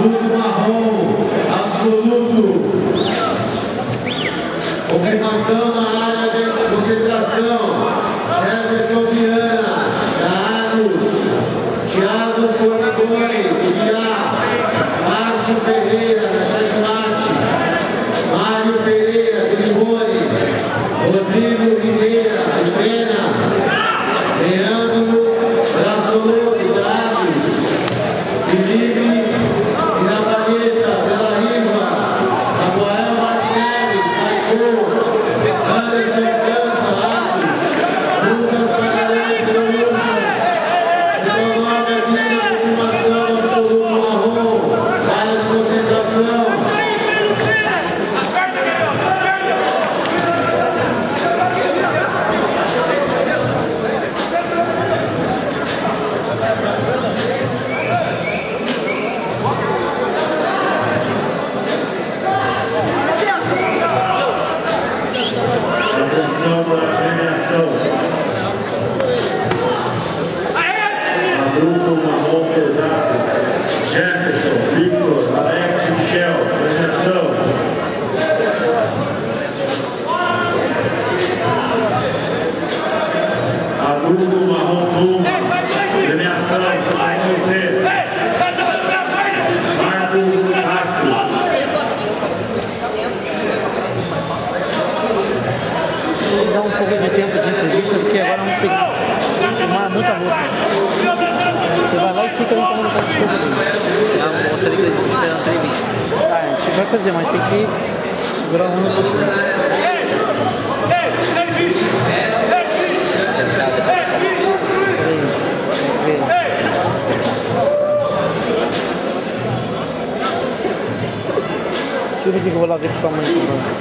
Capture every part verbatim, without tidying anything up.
Adulto marrom, absoluto. Confirmação na área de concentração. Jefferson Viana, da Anus. Thiago Formigoni, do Viar. Márcio Ferreira, da Checkmate. Mário Pereira, do Limone. Rodrigo Ribeira, do Pena. Leandro Braçoluto, da Aves. Felipe Inavaleta, pela Riva. Rafael Martinelli, Saicô. Anderson França, Aves. Lucas Magalhães, do Luxo. Renova aqui na confirmação, absoluto marrom. Área de concentração. Atenção para a premiação. Adulto marrom pesado. Jefferson, Victor, Alex e Michel. Premiação. Adulto marrom Puma. Premiação. Com você. Marco Rastro. Dá um pouco de tempo de entrevista, porque agora não tem que filmar muita roupa. Você vai lá e fica ali tomando conta de tudo. Não, gostaria que a gente fizesse uma entrevista. Ah, a gente vai fazer, mas tem que segurar um pouco. Tira aqui que eu vou lá ver com a mãe.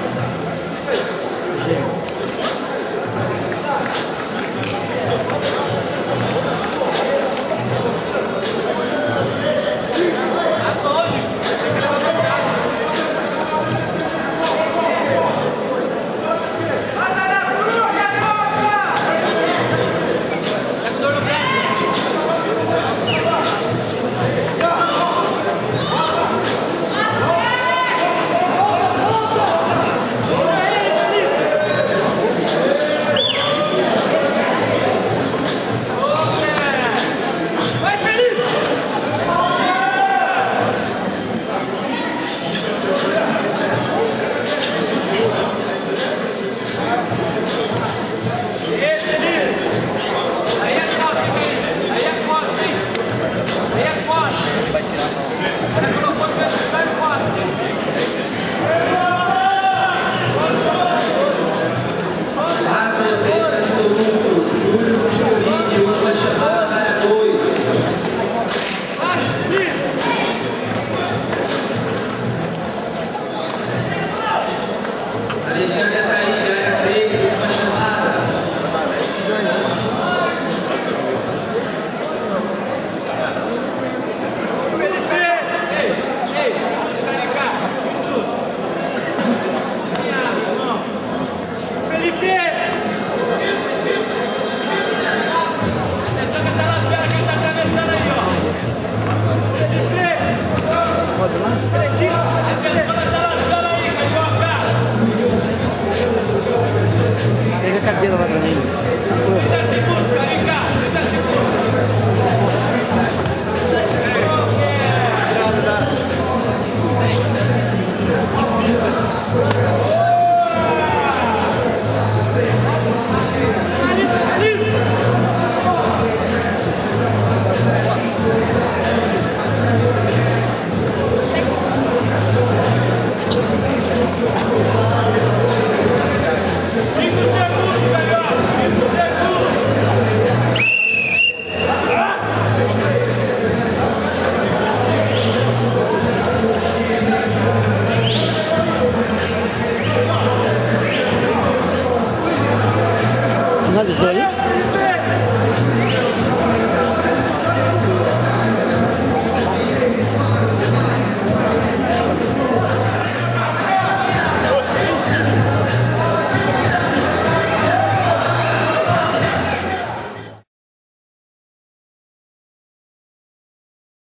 Pega a cadeira lá pra mim. Finalizou aí?